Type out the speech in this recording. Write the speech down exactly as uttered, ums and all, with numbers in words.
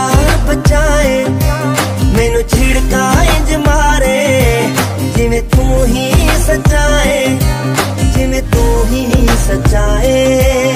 जान बचाए, मैनू छिड़का इंज मारे जिवें तू ही सचाए, जिवें तू ही सचाए।